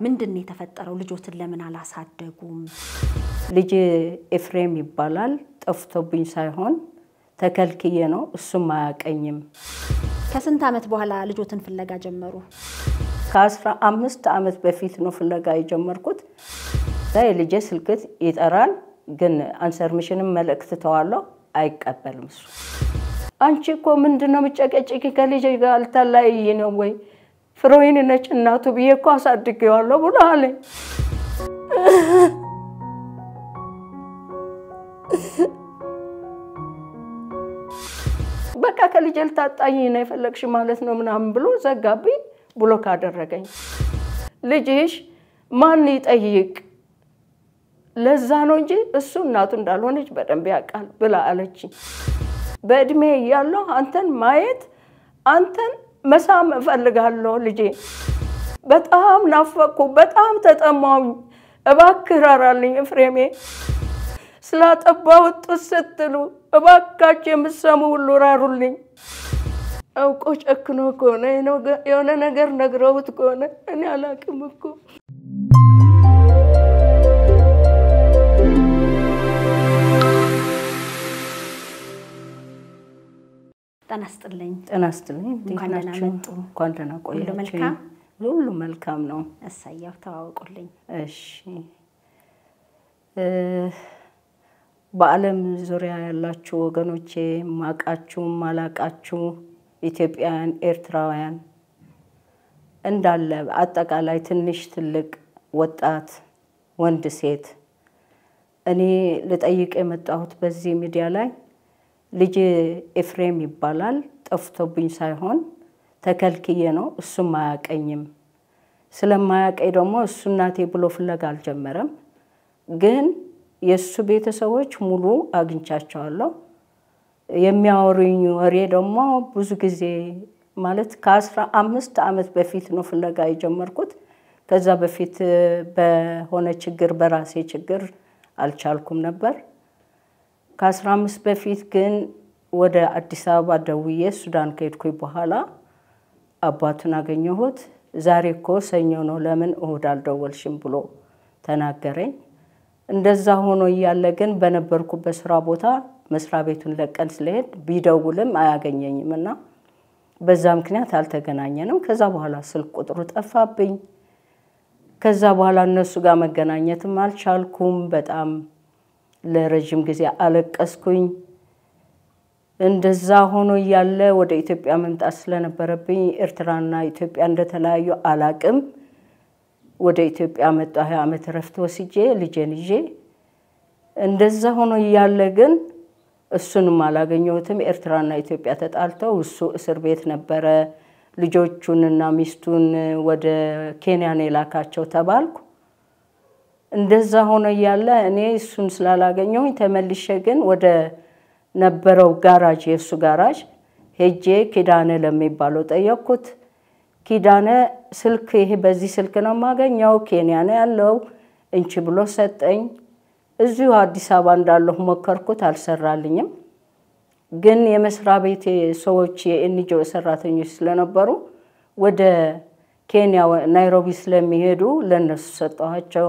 ምንድነው የተፈጠረው ልጆትን ለምን አላሳደጉም ልጅ ኤፍሬም ይባላል ጠፍቶብኝ ሳይሆን ተከልክዬ ነው እሱም አያቀኝም ከስንት አመት በኋላ ልጆትን ፍለጋ ጀመሩ ከ15 አመት በፊት ነው ፍለጋ የጀመርኩት ላይ ልጅ ስልክት ይጠራል ግን አንሰር ሚሽንም መልእክት ተዋለው አይቀበልም እሱ አንቺ እኮ ምንድነው መጨቀጨቂ ከልጅ ጋር አልተላይ ነው ወይ ፍሮይን ነች እናቱ ቢየኮ አሳድገዋለሁ ብሎ አለኝ በቃ ከልጅ ልታጣኝ ነው የፈለግሽ ማለት ነው ምናምን ብሎ ዘጋብኝ ብሎክ አደረገኝ ልጅሽ ማን ይጠይቅ ለዛ ነው እንጂ እሱ እናቱ እንዳልሆነች በደንብ ያቃል ብላ አለችኝ በእድሜ ያለው አንተን ማየት አንተን መሳም ፈልጋለሁ ልጄ በጣም ናፍቆት በጣም ተጠማው እባክራራልኝ ፍሬሜ ስላጠባው ጥስትሉ እባካች የምሰሙ ሁሉ ራሩልኝ አውቆ ጨክኖ ከሆነ የሆነ ነገር ነግረውት ከሆነ እኔ አላቅም እኮ ተናስተልኝ እንኳን ደህና ቆያችሁ ሁሉ መልካም ነው እሳያው ተዋወቁልኝ እሺ በአለም ዙሪያ ያላችሁ ወገኖቼ ማቃችሁ ማላቃችሁ ኢትዮጵያውያን ኤርትራውያን እንዳለ አጠቃላይ ትንሽ ትልቅ ወጣት ወንድ ሴት እኔ ለጠይቅ የመጣሁት በዚህ ሚዲያ ላይ ልጅ ኤፍሬም ይባላል ጠፍቶብኝ ሳይሆን ተከልክዬ ነው እሱም አያቀኝም ስለማያቀይ ደግሞ እሱ እናቴ ብሎ ፍለጋ አልጀመረም ግን የሱ ቤተሰቦች ሙሉ አግኝቻቸዋለሁ የሚያወሩኝ ወሬ ደግሞ ብዙ ጊዜ ማለት ከ15 አመት በፊት ነው ፍለጋ የጀመርኩት ከዛ በፊት በሆነ ችግር በራሴ ችግር አልቻልኩም ነበር ከ15 በፊት ግን ወደ አዲስ አበባ ደውዬ ሱዳን ከሄድኩኝ በኋላ አባቱን አገኘሁት ዛሬ እኮ ሰኞ ነው ለምን እሁድ አልደወልሽም ብሎ ተናገረኝ እንደዛ ሆኖ ይያለ ግን በነበርኩበት ስራ ቦታ መስራ ቤቱን ለቀን ስለሄድ ቢደውልም አያገኘኝምና በዛ ምክንያት አልተገናኘንም ከዛ በኋላ ስልክ ቁጥሩ ጠፋብኝ ከዛ በኋላ እነሱ ጋር መገናኘትም አልቻልኩም በጣም ለረጅም ጊዜ አለቀስኩኝ እንደዛ ሆኖ ይያለ ወደ ኢትዮጵያ መምጣት ስለነበረብኝ ኤርትራና ኢትዮጵያ እንደተለያዩ አላቅም ወደ ኢትዮጵያ መጣሁ አመት ረፍት ወስጄ ልጄን ይዤ እንደዛ ሆኖ ይያለ ግን እሱንም አላገኘሁትም ኤርትራና ኢትዮጵያ ተጣልተው እሱ እስር ቤት ነበረ ልጆቹንና ሚስቱን ወደ ኬንያ ላካቸው ተባልኩ እንደዛ ሆኖ ይያለ እኔ እሱን ስላላገኘሁ ተመልሼ ግን ወደ ነበረው ጋራጅ የሱ ጋራጅ ሄጄ ኪዳነ ለሚባለው ጠየቅኩት ኪዳነ ስልክ ይሄ በዚህ ስልክ ነው ማገኘው ኬንያ ነው ያለው እንቺ ብሎ ሰጠኝ እዚሁ አዲስ አበባ እንዳለሁ ሞከርኩት አልሰራልኝም ግን የመስራ ቤት ሰዎች የኤንጂኦ ሰራተኞች ስለነበሩ ወደ ኬንያ ናይሮቢ ስለሚሄዱ ለነሱ ሰጣቸው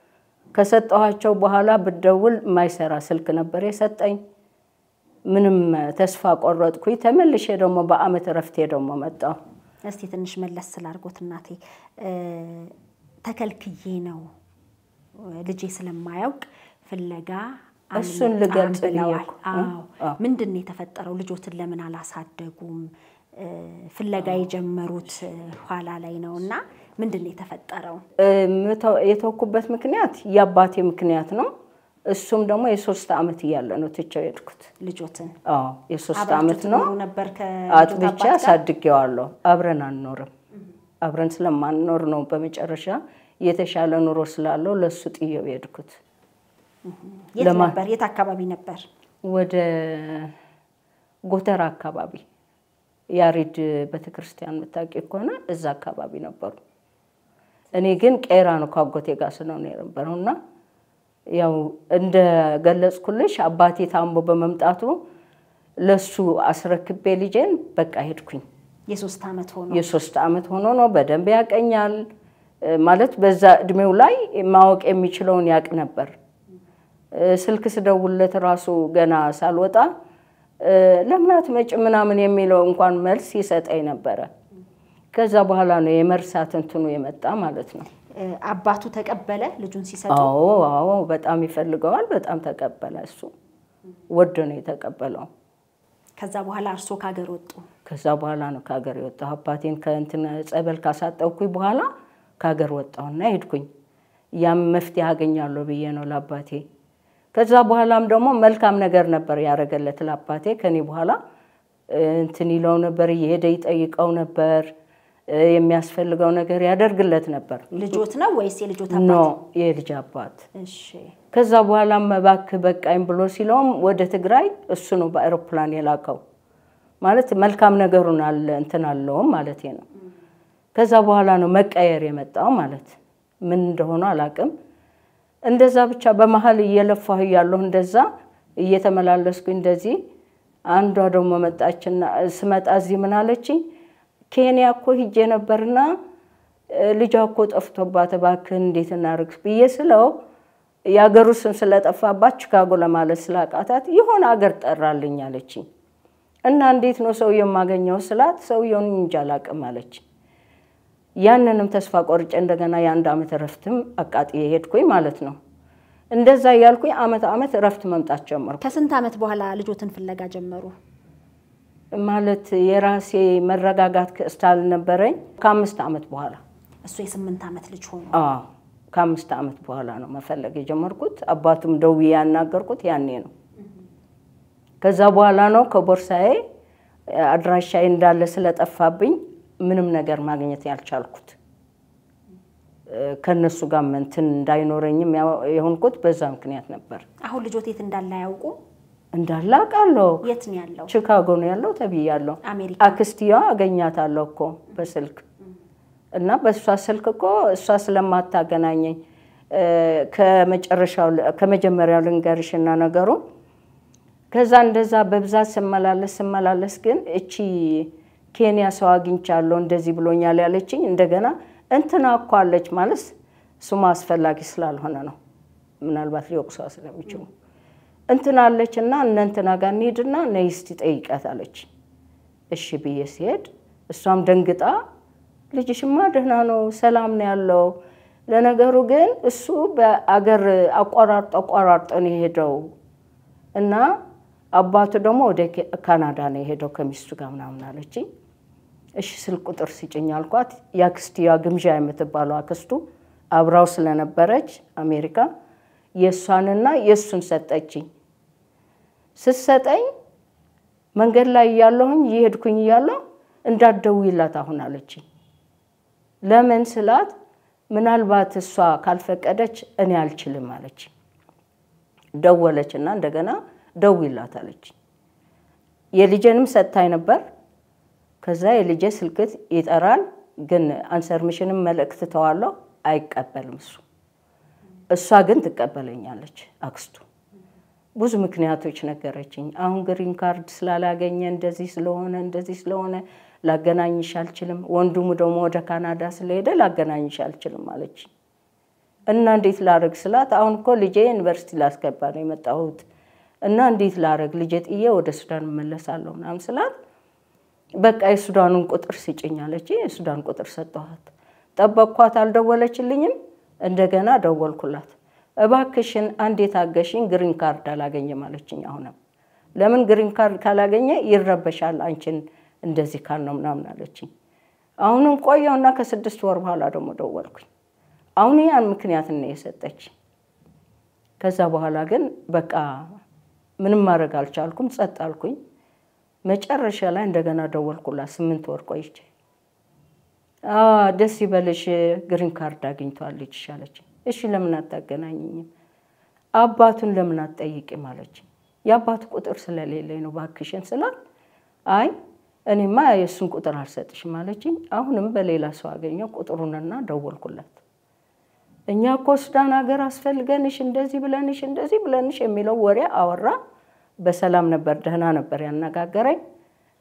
ከሰጣቸው በኋላ በደውል ማይሰራ ስልክ ነበር የሰጠኝ ምንም ተስፋ ቆረጥኩኝ ተመልሼ ደግሞ በአመት ረፍቴ ደግሞ መጣሁ እስቲ ትንሽ መለስ ስላርጎት እናቴ ተከልክዬ ነው ልጄ ስለማያውቅ ፍለጋ እሱን ልገልጽ ብለዋል ምንድነው የተፈጠረው ልጆትን ለምን አላሳደጉም ፍለጋ የጀመሩት ኋላ ላይ ነውና ምንድነው የተፈጠረው የተወኩበት ምክንያት ያባቴ ምክንያት ነው እሱም ደግሞ የ3 አመት ይያለ ነው ተጨው የድኩት ልጆትን የ3 አመት ነው አጥብቻ ሳድጌዋለሁ አብረን አንኖርም አብረን ስለማንኖር ነው በመጨረሻ የተሻለ ኑሮ ስላለው ለሱ ጥየው የድኩት የት አካባቢ ነበር ወደ ጎተራ አካባቢ ያሪድ በተክርስቲያን መታቂ ከሆነ እዛ አካባቢ ነበር እኔ ግን ቄራ ነው ካጎቴ ጋር ነው የነበረውና ያው እንደ ገለጽኩልሽ አባቴ ታምቦ በመምጣቱ ለሱ አስረክቤ ልጄን በቃ ሄድኩኝ የ3 አመት ሆኖ የ3 አመት ሆኖ ነው በደንብ ያቀኛል ማለት በዛ እድሜው ላይ ማወቅ የሚችለውን ያቅ ነበር ስልክ ስደውልለት ራሱ ገና ሳልወጣ ለምናት መጭ ምናምን የሚለው እንኳን መልስ ይሰጠኝ ነበር ከዛ በኋላ ነው የመርሳት እንትኑ የመጣ ማለት ነው አባቱ ተቀበለ ልጁን ሲሰጡ አዎ በጣም ይፈልገዋል በጣም ተቀበለ እሱ ወዶ ነው የተቀበለው ከዛ በኋላ አርሶ ካገር ወጡ ከዛ በኋላ ነው ካገር ወጣው አባቴን ከእንትን ጸበል ካሳጠውኩኝ በኋላ ካገር ወጣውና ሄድኩኝ ያም መፍትሄ አገኛለሁ ብዬ ነው ለአባቴ ከዛ በኋላም ደግሞ መልካም ነገር ነበር ያረገለት ለአባቴ ከኔ በኋላ እንትን ይለው ነበር ይሄደ ይጠይቀው ነበር የሚያስፈልገው ነገር ያደርግለት ነበር ልጆት ነው ወይስ የልጆት አባት ነው የልጅ አባት እሺ ከዛ በኋላ መባክ በቃኝ ብሎ ሲሎም ወደ ትግራይ እሱ ነው በአውሮፕላን የላከው ማለት መልካም ነገሩን አለ እንትን አለው ማለት ነው ከዛ በኋላ ነው መቀየር የመጣው ማለት ምን እንደሆነ አላቅም እንደዛ ብቻ በመሃል እየለፋሁ ያለው እንደዛ እየተመላለስኩኝ እንደዚህ አንዷ ደግሞ መጣችና ስመጣ እዚህ ምን አለችኝ ኬንያ እኮ ሂጄ ነበርና ልጇ እኮ ጠፍቶባት ባክህ እንዴት እናርግ በየስለው ያገሩ ስም ስለጠፋባት ቺካጎ ለማለት ስላቃታት ይሆን አገር ጠራልኝ አለችኝ እና እንዴት ነው ሰው የማገኘው ስላት ሰውየውን እንጃላቀም አለች ያንንም ተስፋ ቆርጬ እንደገና ያን አመት ረፍትም አቃጥ ሄድኩኝ ማለት ነው እንደዛ ያልኩኝ አመት ረፍት መምጣት ጀመርኩ ከስንት አመት በኋላ ልጆትን ፍለጋ ጀመሩ ማለት የራሴ መረጋጋት ከስታል ነበረኝ ከ5 አመት በኋላ እሱ የ8 አመት ልጅ ሆኖ ከ5 አመት በኋላ ነው መፈለግ የጀመርኩት አባቱም ደውዬ ያናገርኩት ያኔ ነው ከዛ በኋላ ነው ከቦርሳዬ አድራሻዬ እንዳለ ስለጠፋብኝ ምንም ነገር ማግኘት ያልቻልኩት ከነሱ ጋር እንትን እንዳይኖረኝም የሆንኩት በዛ ምክንያት ነበር አሁን ልጆት የት እንዳለ ያውቁ እንዳላቃለው የት ነው ያለው ቺካጎ ነው ያለው ተብያለሁ አክስቲያ አገኛታለሁ እኮ በስልክ እና በሷ ስልክ እኮ እሷ ስለማታገናኘኝ ከመጀመሪያው ልንገርሽና ነገሩ ከዛ እንደዛ በብዛት ስመላለስ ግን እቺ ኬንያ ሰው አግኝቻለሁ እንደዚህ ብሎኛል ያለችኝ እንደገና እንትና እኮ አለች ማለት ስሙ አስፈላጊ ስላልሆነ ነው ምናልባት ሊወቅሰው ስለሚችሉ እንትና አለችና እንትና ጋር እንሂድና ነይስቲ ጠይቃታለች እሺ ብዬ ሲሄድ እሷም ደንግጣ ልጅሽማ ደህና ነው ሰላም ነው ያለው ለነገሩ ግን እሱ በአገር አቋራርጦ ነው ሄደው እና አባቱ ደግሞ ወደ ካናዳ ነው ሄደው ከሚስቱ ጋር ምናምን አለችኝ እሺ ስልክ ቁጥር ሲጭኝ አልኳት ያክስቲያ ግምጃ የምትባለው አክስቱ አብራው ስለነበረች አሜሪካ የሷንና የሱን ሰጠችኝ ስሰጠኝ መንገድ ላይ ያለሁኝ ይሄድኩኝ ያለው እንዳትደውይላት አሁን አለችኝ ለምን ስላት ምናልባት እሷ ካልፈቀደች እኔ አልችልም አለች ደወለችና እንደገና ደውይላት አለች የልጄንም ሰጣይ ነበር ከዛ የልጄ ስልክት ይጠራል ግን አንሰር ሚሽንም መልእክት ተዋለው አይቀበልም እሷ ግን ትቀበለኛለች አክስቱ ብዙ ምክንያቶች ነገረችኝ አሁን ግሪን ካርድ ስላላገኘ እንደዚህ ስለሆነ ላገናኝሽ አልችልም ወንዱሙ ደግሞ ወደ ካናዳ ስለሄደ ላገናኝሽ አልችልም አለች እና እንዴት ላረግ ስላት አሁን እኮ ልጄ ዩኒቨርሲቲ ላስገባ ነው የመጣሁት እና እንዴት ላረግ ልጄ ጥዬ ወደ ሱዳን መለሳለሁ ምናምን ስላት በቃ የሱዳኑን ቁጥር ሲጭኝ አለች የሱዳን ቁጥር ሰጠኋት ጠበቅኳት አልደወለችልኝም እንደገና ደወልኩላት እባክሽን አንዴት አገሽኝ ግሪን ካርድ አላገኘ ማለችኝ አሁንም ለምን ግሪን ካርድ ካላገኘ ይረበሻል አንቺን እንደዚህ ካልነው ምናምን አለችኝ አሁንም ቆየውና ከ6 ወር በኋላ ደግሞ ደወልኩኝ አሁን ያን ምክንያት ነው የሰጠች ከዛ በኋላ ግን በቃ ምንም ማድረግ አልቻልኩም ጸጥ አልኩኝ መጨረሻ ላይ እንደገና ደወልኩላት 8 ወር ቆይቼ ደስ ይበልሽ ግሪን ካርድ አግኝቷል ልጅሽ አለችኝ እሺ ለምን አታገናኝኝ አባቱን ለምን አትጠይቂ ማለች ያባቱ ቁጥር ስለሌለኝ ነው ባክሽን ስላት አይ እኔማ የሱን ቁጥር አልሰጥሽ ማለችኝ አሁንም በሌላ ሰው አገኘው ቁጥሩንና ደወልኩላት እኛ እኮ ሱዳን ሀገር አስፈልገንሽ እንደዚህ ብለንሽ የሚለው ወሬ አወራ በሰላም ነበር ደህና ነበር ያነጋገረኝ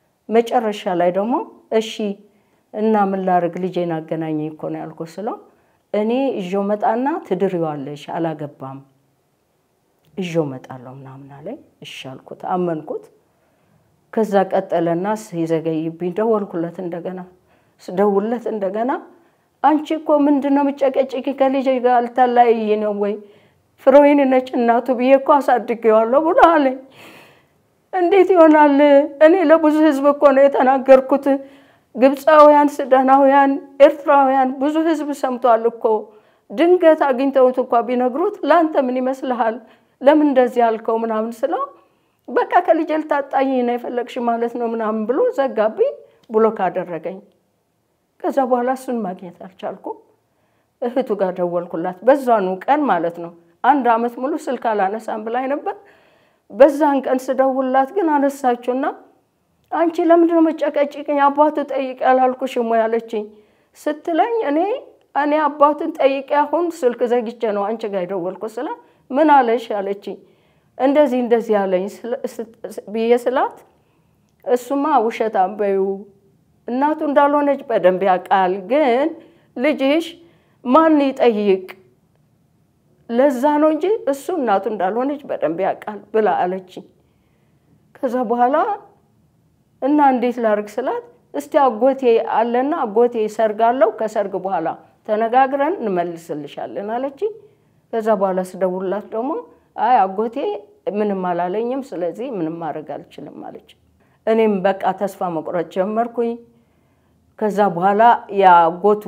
መጨረሻ ላይ ደግሞ እሺ እና ምን ላርግ ልጄን አገናኘኝ እኮ ነው ያልኩት ስለው እኔ እጆ መጣና ትድሪዋለሽ አላገባም እጆ መጣለው ምናምን አለኝ እሺ አልኩት አመንኩት ከዛ ቀጠለና ሲዘገይብኝ ደወልኩለት እንደገና ስደውልለት እንደገና አንቺ እኮ ምንድነው መጨቀጨቂ ከልጅ ጋር አልታላይኝ ነው ወይ ፍሮይን ነች እናቱ ብዬ እኮ አሳድጌዋለሁ ብሎ አለኝ እንዴት ይሆናል እኔ ለብዙ ህዝብ እኮ ነው የተናገርኩት ግብጻውያን ሱዳናውያን ኤርትራውያን ብዙ ህዝብ ሰምቷል እኮ ድንገት አግኝተውት እኮ ቢነግሩት ላንተ ምን ይመስልሃል ለምን እንደዚህ ያልከው ምናምን ስለው በቃ ከልጅ ልታጣኝ ነው የፈለግሽ ማለት ነው ምናምን ብሎ ዘጋብኝ ብሎክ አደረገኝ ከዛ በኋላ እሱን ማግኘት አልቻልኩም እህቱ ጋር ደወልኩላት በዛኑ ቀን ማለት ነው አንድ አመት ሙሉ ስልክ አላነሳም ብላኝ ነበር በዛን ቀን ስደውልላት ግን አነሳችውና አንቺ ለምን ነው መጨቀጭቅኝ አባቱ ጠይቅ ያላልኩሽም ወይ አለችኝ ስትለኝ እኔ አባቱን ጠይቅ አሁን ስልክ ዘግቼ ነው አንቺ ጋር ደወልኩ ስላ ምን አለሽ አለችኝ እንደዚህ ያለኝ በየስላት እሱማ ውሸታም በዩ እናቱ እንዳልሆነች በደንብ ያቃል ግን ልጅሽ ማን ይጠይቅ ለዛ ነው እንጂ እሱ እናቱ እንዳልሆነች በደንብ ያቃል ብላ አለችኝ ከዛ በኋላ እና እንዴት ላርግ ስላት እስቲ አጎቴ አለና አጎቴ ሰርጋለው ከሰርግ በኋላ ተነጋግረን እንመልስልሻለን አለችኝ ከዛ በኋላ ስደውልላት ደግሞ አይ አጎቴ ምንም አላለኝም ስለዚህ ምንም ማድረግ አልችልም አለች እኔም በቃ ተስፋ መቁረጥ ጀመርኩኝ ከዛ በኋላ ያጎቱ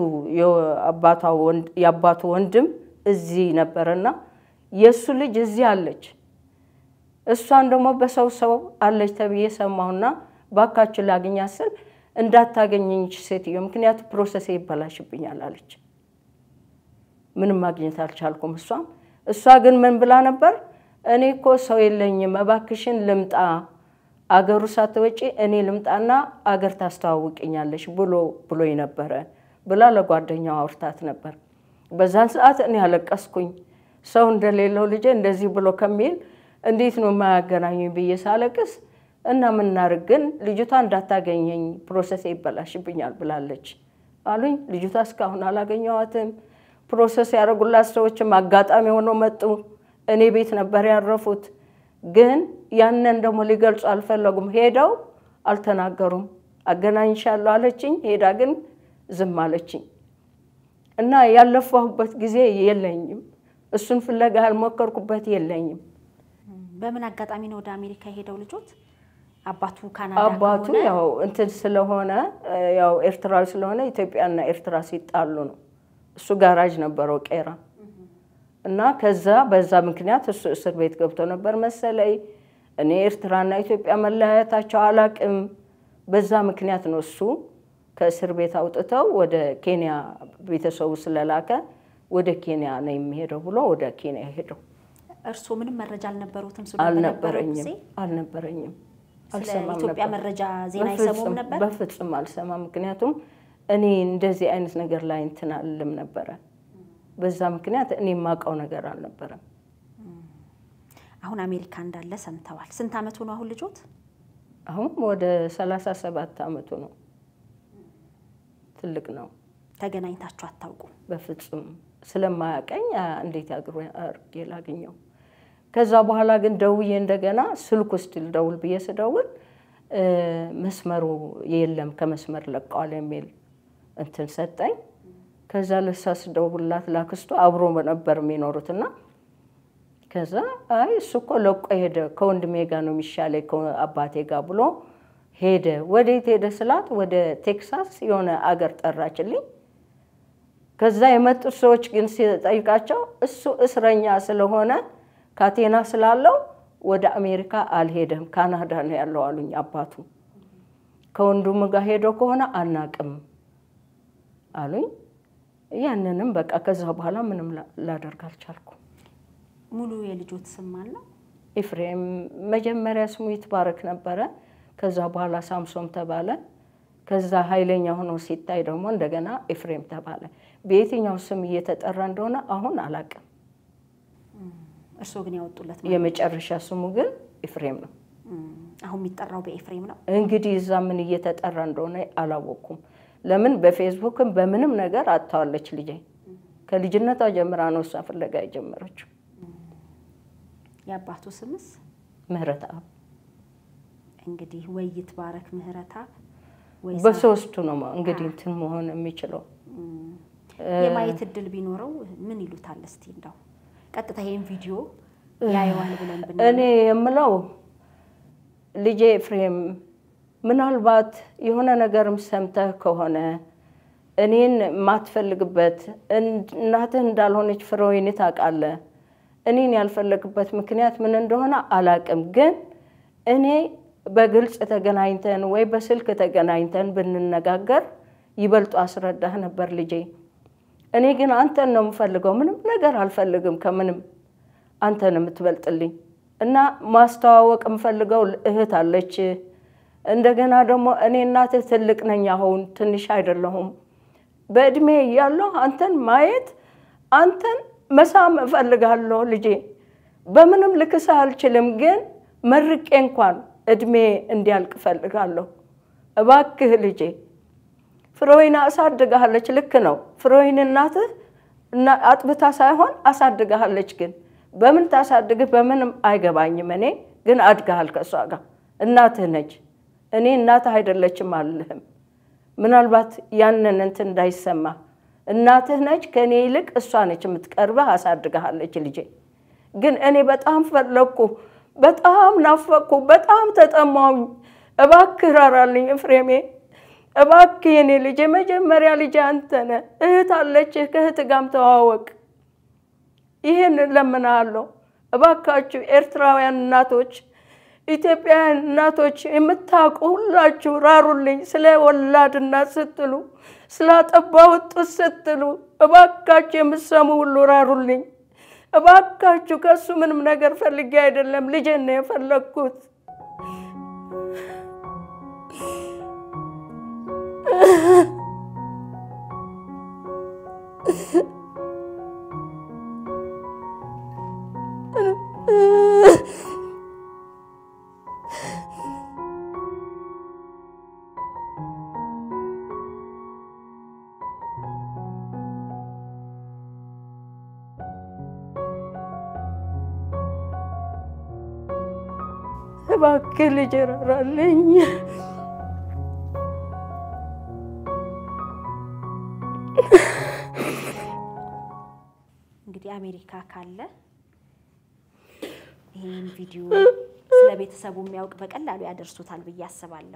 ያባቱ ወንድም እዚህ ነበርና የሱ ልጅ እዚህ አለች እሷን ደግሞ በሰው አለች ተብዬ ሰማውና ባካችሁ ላግኛት ስል እንዳታገኘኝ ሴትዮ ምክንያቱ ፕሮሰስ ይበላሽብኛል አለች ምንም ማግኘት አልቻልኩም እሷ ግን ምን ብላ ነበር እኔ እኮ ሰው የለኝም እባክሽን ልምጣ አገሩ ሳትወጪ እኔ ልምጣና አገር ታስተዋውቂኛለሽ ብሎ ይነበረ ብላ ለጓደኛው አውርታት ነበር በዛን ሰዓት እኔ አለቀስኩኝ ሰው እንደሌለው ልጅ እንደዚህ ብሎ ከሚል እንዴት ነው ማያገናኙኝ በየሳለቅስ እና ምን ናርግን ልጅቷ እንዳታገኘኝ ፕሮሰስ ይበላሽብኛል ብላለች አሉኝ ልጅቷ እስካሁን አላገኘዋትም ፕሮሰስ ያረጉላት ሰዎችም አጋጣሚ ሆኖ መጡ እኔ ቤት ነበር ያረፉት ግን ያንን ደሞ ሊገልጹ አልፈለጉም ሄደው አልተናገሩም አገናኝሻለሁ አለችኝ ሄዳ ግን ዝም አለችኝ እና ያለፈውበት ጊዜ የለኝም እሱን ፍለጋ አልሞከርኩበት የለኝም በምን አጋጣሚ ነው ወደ አሜሪካ ሄደው ልጆት አባቱ ካናዳ አባቱ ያው እንትን ስለሆነ ያው ኤርትራዊ ስለሆነ ኢትዮጵያና ኤርትራ ሲጣሉ ነው እሱ ጋራጅ ነበርው ቄራ እና ከዛ በዛ ምክንያት እሱ እስር ቤት ገብቶ ነበር መሰለይ እኔ ኤርትራና ኢትዮጵያ መለያየታቸው አላቅም በዛ ምክንያት ነው እሱ ከእስር ቤት አውጥተው ወደ ኬንያ ቤተሰቡ ስለላከ ወደ ኬንያ ነው የሚሄደው ብሎ ወደ ኬንያ ሄደው እርሱ ምንም መረጃ አልነበሩትም ሱዳን አልነበረኝም አልሰማም ኢትዮጵያ መረጃ ዜና ይሰሙም ነበር በፍጹም አልሰማም ምክንያቱም እኔ እንደዚህ አይነት ነገር ላይ እንትን አልልም ነበር በዛ ምክንያት እኔ ማቀው ነገር አልነበረም አሁን አሜሪካ እንዳለ ሰምተዋል ስንት አመት ሆኖ አሁን ልጆት አሁን ወደ 37 አመት ነው ትልቅ ነው ተገናኝታችሁ አታውቁ በፍጹም ስለማያቀኝ እንዴት አርጌ ላገኘው ከዛ በኋላ ግን ደውዬ እንደገና ስልኩ ስቲል ደውል በየሰደውል መስመሩ የለም ከመስመር ለቀዋል የሚል እንትን ሰጠኝ ከዛ ለሳስ ደውላት ላክስቱ አብሮ ነበር የሚኖሩትና ከዛ አይ እሱኮ ለቆ ሄደ ከወንድሜ ጋር ነው የሚሻለው ከአባቴ ጋር ብሎ ሄደ ወዴት ሄደ ስላት ወደ ቴክሳስ የሆነ አገር ጠራችልኝ ከዛ የመጡ ሰዎች ግን ሲጠይቃቸው እሱ እስረኛ ስለሆነ ካቴና ስላለው ወደ አሜሪካ አልሄደም ካናዳ ነው ያለው አሉኝ አባቱ ከወንድሙ ጋር ሄዶ ከሆነ አናቅም አሉኝ ያንንም በቃ ከዛ በኋላ ምንም ላደርግ አልቻልኩም ሙሉ የልጆት ስም አለ ኤፍሬም መጀመሪያ ስሙ ይትባረክ ነበር ከዛ በኋላ ሳምሶን ተባለ ከዛ ኃይለኛ ሆኖ ሲታይ ደግሞ እንደገና ኤፍሬም ተባለ በየትኛው ስም እየተጠራ እንደሆነ አሁን አላቅም እርሶ ግን ያወጡለት የመጨረሻ ስሙ ግን ኤፍሬም ነው አሁን የሚጠራው በኤፍሬም ነው እንግዲህ እዛ ምን እየተጠራ እንደሆነ አላወኩም ለምን በፌስቡክም በምንም ነገር አጣዋለች ልጄ ከልጅነቷ ጀምራ ነው እሷ ፍለጋ የጀመረችው ያባቱ ስምስ ምህረታው እንግዲህ ወይት ባረክ ምህረታው ወይ በሶስቱ ነው እንግዲህ እንትን መሆን የሚችለው የማየት እድል ቢኖረው ምን ይሉታል እስቲ እንዳው ቀጥታ ይሄን ቪዲዮ ያይዋል ብለን ብንል እኔ የምለው ልጄ ፍሬም ምናልባት የሆነ ነገርም ሰምተህ ከሆነ እኔን ማትፈልግበት እናትህ እንዳልሆነች ፍሬውን ታውቃለህ እኔን ያልፈለግበት ምክንያት ምን እንደሆነ አላቅም ግን እኔ በግልጽ ተገናኝተን ወይ በስልክ ተገናኝተን ብንነጋገር ይበልጡ አስረዳህ ነበር ልጄ እኔ ግን አንተን ነው የምፈልገው ምንም ነገር አልፈልግም ከምንም አንተን የምትበልጥልኝ እና ማስተዋወቅ የምፈልገው እህት አለች እንደገና ደግሞ እኔ እናትህ ትልቅ ነኝ አሁን ትንሽ አይደለሁም በእድሜ ያለው አንተን ማየት አንተን መሳም እፈልጋለሁ ልጄ በምንም ልክሳ አልችልም ግን መርቄ እንኳን እድሜ እንዲያልቅ እፈልጋለሁ እባክህ ልጄ ፍሬውን አሳድጋለች ልክ ነው ፍሬውን እናትህ እና አጥብታ ሳይሆን አሳድጋለች ግን በምን ታሳድግህ በምንም አይገባኝም እኔ ግን አድጋል ከሷ ጋር እናትህ ነች እኔ እናትህ አይደለችም አልልህም ምናልባት ያንን እንትን እንዳይሰማ እናትህ ነች ከኔ ይልቅ እሷ ነች የምትቀርበህ አሳድጋለች ልጄ ግን እኔ በጣም ፈለኩ በጣም ናፈኩ በጣም ተጠማው እባክህ ራራልኝ ፍሬሜ እባክህ የኔ ልጄ መጀመሪያ ልጄ አንተ ነህ እህት አለችህ ከእህት ጋርም ተዋወቅ ይሄን ለምናለሁ እባካችሁ ኤርትራውያን እናቶች ኢትዮጵያውያን እናቶች የምታውቁ ሁላችሁ ራሩልኝ ስለ ወላድና ስትሉ ስላጠባውት ስትሉ እባካችሁ የምትሰሙ ሁሉ ራሩልኝ እባካችሁ ከሱ ምንም ነገር ፈልጌ አይደለም ልጄን ነው የፈለኩት እባክህ ልጄ ራራልኝ እንግዲህ አሜሪካ ካለ ይሄን ቪዲዮ ስለ ቤተሰቡ የሚያውቅ በቀላሉ ያደርሱታል ብዬ አስባለሁ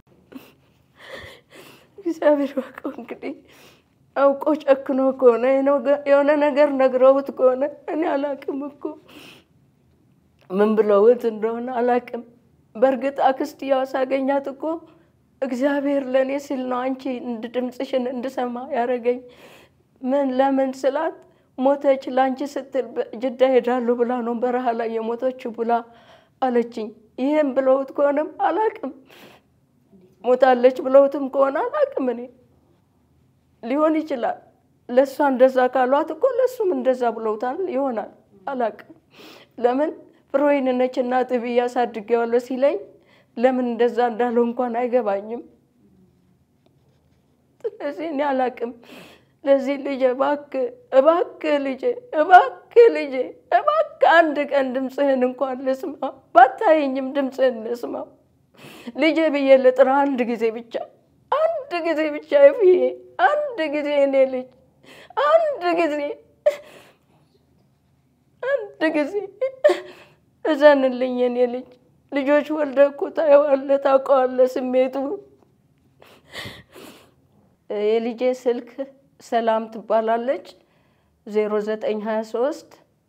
እግዚአብሔር ወቀው እንግዲህ አውቆ ጨክኖ ከሆነ የሆነ ነገር ነግረውት ከሆነ እኔ አላቅም እኮ ምን ብለውት እንደሆነ አላቅም በርግጥ አክስቲያው ሳገኛት እኮ እግዚአብሔር ለኔ ሲል ነው አንቺ ድምጽሽን እንድሰማ ያረገኝ ምን ለምን ስላት ሞተች ላንቺ ስትል ጅዳ ሄዳሉ ብላ ነው በረሃ ላይ የሞተች ብላ አለችኝ ይሄን ብለውት ከሆነም አላቅም ሞታለች ብለውትም ከሆነ አላቅም እኔ ሊሆን ይችላል ለሷ እንደዛ ካሏት እኮ ለሱም እንደዛ ብለውታል ይሆናል አላቅም ለምን ፍሬውን ነች እናት ብያ ሳድገዋለሁ ሲለኝ ለምን እንደዛ እንዳለው እንኳን አይገባኝም ስለዚህ እኔ አላቅም ለዚህ ልጄ እባክህ ልጄ እባክህ አንድ ቀን ድምጽህን እንኳን ልስማ ባታየኝም ድምጽህን ልስማ ልጄ ብዬ ልጥራ አንድ ጊዜ ብቻ ይፍዬ አንድ ጊዜ እኔ ልጅ አንድ ጊዜ እዘንልኝ እኔ ልጅ ልጆች ወልደህ እኮ ታየዋለህ ታውቀዋለህ ስሜቱ የልጄ ስልክ ሰላም ትባላለች 0923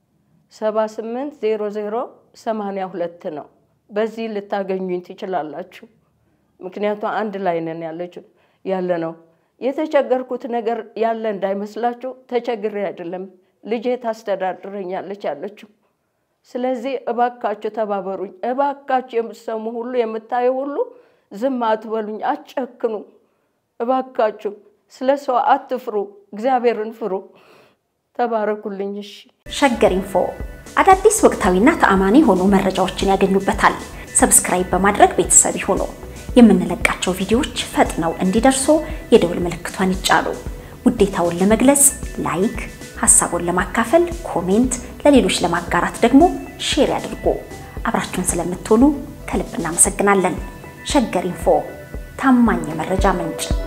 780082 ነው በዚህ ልታገኙኝ ትችላላችሁ ምክንያቱም አንድ ላይ ነን ያለ ነው የተቸገርኩት ነገር ያለ እንዳይመስላችሁ ተቸግሬ አይደለም ልጄ ታስተዳድረኛለች ያለችው ስለዚህ እባካችሁ ተባበሩኝ እባካችሁ የምትሰሙ ሁሉ የምታዩ ሁሉ ዝም አትበሉኝ አጨክኑ እባካችሁ ስለሰው አትፍሩ እግዚአብሔርን ፍሩ ተባረኩልኝ እሺ ሸገር ኢንፎ አዳዲስ ወቅታዊና ተአማኒ ሆኖ መረጃዎችን ያገኙበታል ሰብስክራይብ በማድረግ ቤተሰብ ይሁኑ የምንለቃቸው ቪዲዮዎች ፈጥነው እንዲደርሱ የደወል ምልክቷን ይጫኑ ውዴታውን ለመግለጽ ላይክ ሐሳቡን ለማካፈል ኮሜንት ለሌሎች ለማጋራት ደግሞ ሼር ያድርጉ አብራችሁን ስለምትሆኑ ከልብ እናመሰግናለን ሸገር ኢንፎ ታማኝ የመረጃ ምንጭ